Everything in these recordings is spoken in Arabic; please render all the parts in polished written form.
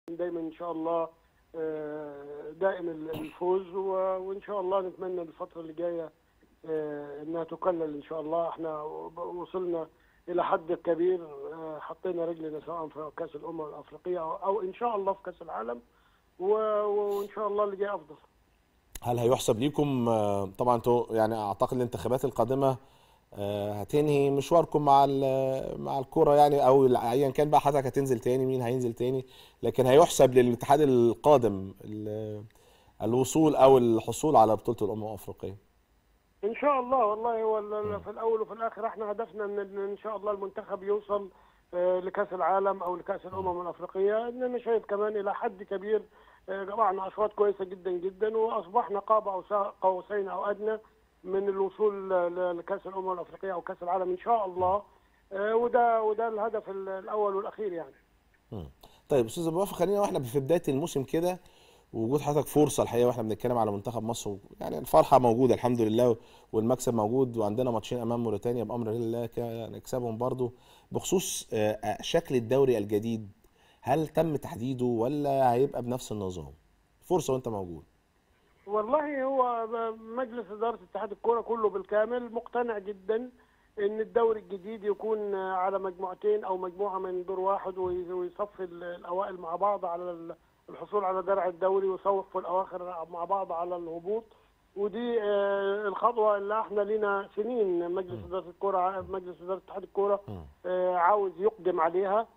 دايما ان شاء الله دائم الفوز، وان شاء الله نتمنى الفتره اللي جايه انها تكلل ان شاء الله. احنا وصلنا الى حد كبير، حطينا رجلنا سواء في كاس الامم الافريقيه او ان شاء الله في كاس العالم، وان شاء الله اللي جاي افضل. هل هيحسب ليكم طبعا يعني اعتقد الانتخابات القادمه هتنهي مشواركم مع الكرة يعني، او ايا كان بقى حضرتك هتنزل تاني مين هينزل تاني، لكن هيحسب للاتحاد القادم الوصول او الحصول على بطولة الامم الافريقية ان شاء الله. والله هو في الاول وفي الاخر احنا هدفنا ان شاء الله المنتخب يوصل لكاس العالم او لكاس الامم الافريقيه. اننا شايف كمان الى حد كبير جمعنا اصوات كويسه جدا جدا، واصبحنا قاب قوسين او ادنى من الوصول لكاس الامم الافريقيه او كاس العالم ان شاء الله. وده الهدف الاول والاخير يعني. طيب استاذ ابو وفا، خلينا واحنا في بدايه الموسم كده، وجود حضرتك فرصه الحقيقه واحنا بنتكلم على منتخب مصر، يعني الفرحه موجوده الحمد لله والمكسب موجود، وعندنا ماتشين امام موريتانيا بامر الله نكسبهم برضو. بخصوص شكل الدوري الجديد، هل تم تحديده ولا هيبقى بنفس النظام؟ فرصه وانت موجود. والله هو مجلس اداره اتحاد الكوره كله بالكامل مقتنع جدا ان الدوري الجديد يكون على مجموعتين او مجموعه من دور واحد، ويصفي الاوائل مع بعض على الحصول على درع الدوري، ويصوف في الاواخر مع بعض على الهبوط. ودي الخطوه اللي احنا لنا سنين مجلس اداره الكوره، مجلس اداره اتحاد الكوره عاوز يقدم عليها.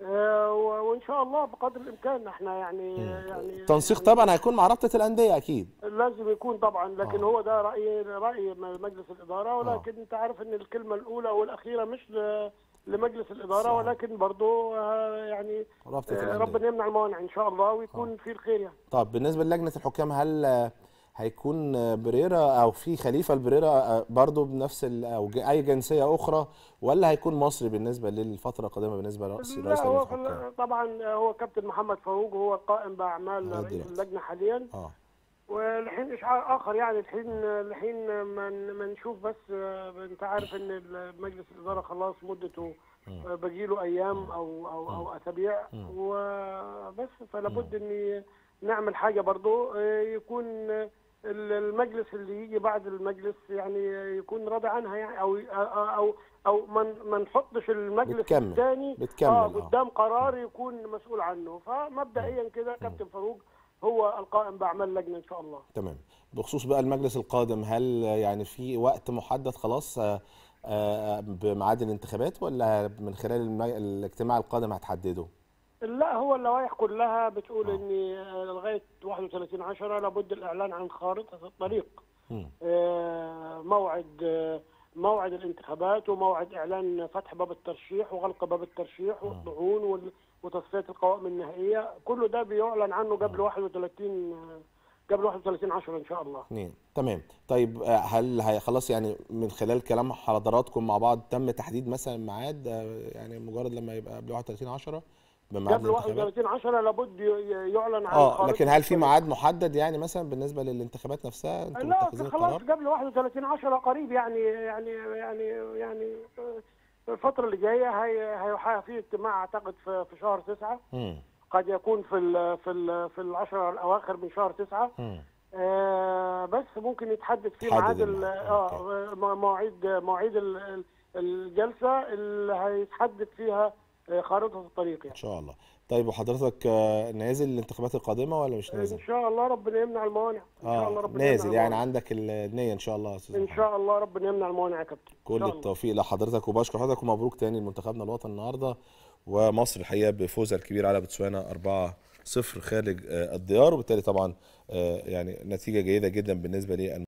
وان شاء الله بقدر الامكان احنا يعني التنسيق طبعا هيكون مع رابطه الانديه اكيد. لازم يكون طبعا، لكن هو ده راي مجلس الاداره، ولكن انت عارف ان الكلمه الاولى والاخيره مش لمجلس الاداره صحيح. ولكن برضه يعني ربنا يمنع الموانع ان شاء الله ويكون في الخير يعني. طب بالنسبه للجنه الحكام، هل هيكون بريرا او في خليفه البريرا برضه بنفس او اي جنسيه اخرى، ولا هيكون مصري بالنسبه للفتره القادمه بالنسبه لرئيس لجنه الحكام؟ طبعا هو كابتن محمد فاروق هو القائم باعمال رئيس اللجنه حاليا. والحين اشعار اخر يعني الحين ما نشوف، بس انت عارف ان مجلس الاداره خلاص مدته باقي له ايام او اسابيع وبس، فلا بد ان نعمل حاجه برضه يكون المجلس اللي يجي بعد المجلس يعني يكون راضي عنها يعني، او ما نحطش المجلس الثاني قدام قرار يكون مسؤول عنه. فمبدئيا كده كابتن فاروق هو القائم باعمال اللجنه ان شاء الله. تمام. بخصوص بقى المجلس القادم، هل يعني في وقت محدد خلاص بميعاد الانتخابات، ولا من خلال الاجتماع القادم هتحدده؟ لا، هو اللوائح كلها بتقول ان لغايه 31/10 لابد الاعلان عن خارطه الطريق، موعد الانتخابات وموعد اعلان فتح باب الترشيح وغلق باب الترشيح والطعون وتصفيه القوائم النهائيه. كله ده بيعلن عنه قبل 31/10 ان شاء الله. تمام. طيب هل خلاص يعني من خلال كلام حضراتكم مع بعض تم تحديد مثلا ميعاد، يعني مجرد لما يبقى قبل 31/10 قبل 31/10 لابد يعلن عن لكن هل في ميعاد محدد يعني مثلا بالنسبه للانتخابات نفسها؟ انتم لا خلاص قبل 31/10 قريب يعني الفتره اللي جايه هي في اجتماع اعتقد في شهر 9. قد يكون في العشرة الاواخر من شهر 9. بس ممكن يتحدد فيه مواعيد الجلسه اللي هيتحدد فيها خارطه الطريق يعني. ان شاء الله. طيب وحضرتك نازل الانتخابات القادمه ولا مش نازل؟ ان شاء الله ربنا يمنع الموانع. ان شاء الله ربنا نازل يعني عندك النيه ان شاء الله يا استاذ ان شاء الله ربنا يمنع الموانع يا كابتن. كل التوفيق لحضرتك، وبشكر حضرتك، ومبروك تاني لمنتخبنا الوطني النهارده، ومصر الحقيقه بفوزها الكبير على بوتسوانا 4-0 خارج الديار، وبالتالي طبعا يعني نتيجه جيده جدا بالنسبه لي